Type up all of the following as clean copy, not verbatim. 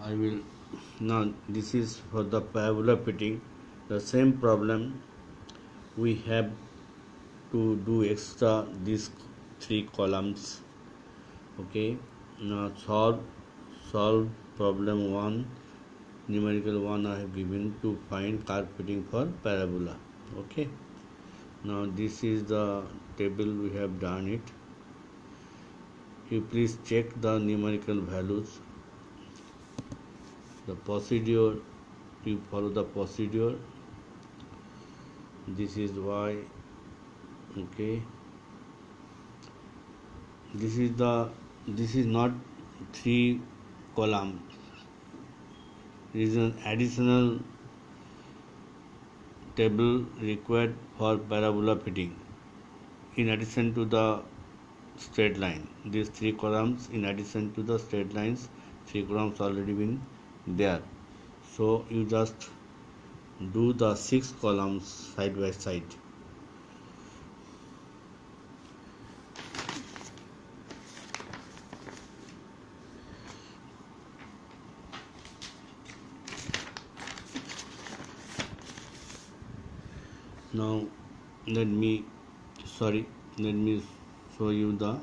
I will now. This is for the parabola fitting. The same problem we have to do extra these 3 columns. Okay. Now solve problem 1. Numerical 1 I have given to find curve fitting for parabola. Okay. Now this is the table we have done it. You please check the numerical values. The procedure, you follow the procedure. This is y. Okay. This is not 3 column. There is an additional table required for parabola fitting in addition to the straight line. These 3 columns in addition to the straight lines, 3 columns already been there. So you just do the 6 columns side by side. Now let me show you the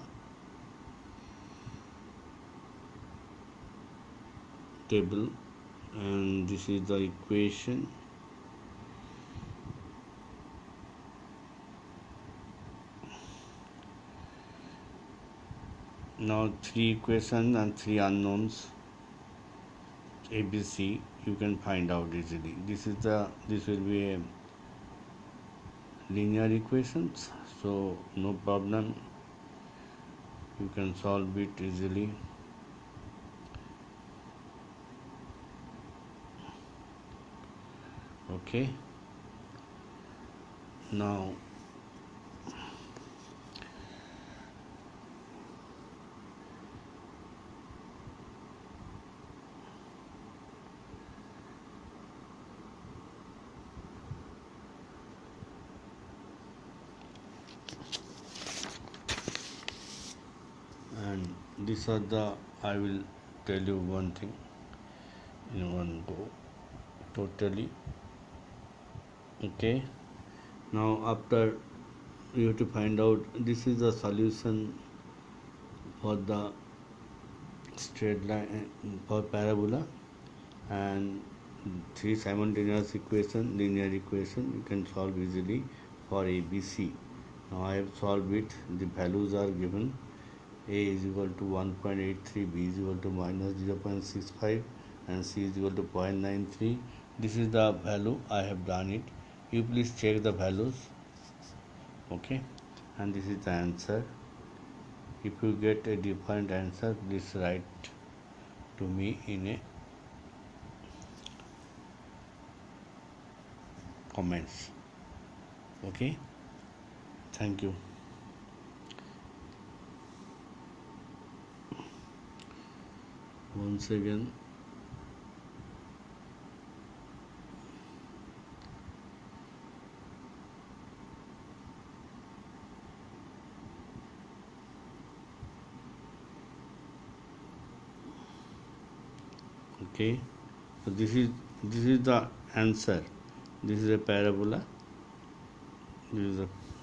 table, and this is the equation. Now 3 equations and 3 unknowns, ABC, you can find out easily. This will be a linear equations, so no problem, you can solve it easily. Okay. Now and these are the, I will tell you one thing in one go totally. Okay. Now after you have to find out, this is the solution for the straight line for parabola, and 3 simultaneous equation, linear equation, you can solve easily for ABC. Now I have solved it. The values are given. A is equal to 1.83, B is equal to minus 0.65, and C is equal to 0.93. This is the value, I have done it. You please check the values. Okay, and this is the answer. If you get a different answer, please write to me in a comments. Okay, thank you. Once again, okay, so this is the answer. This is a parabola. This is a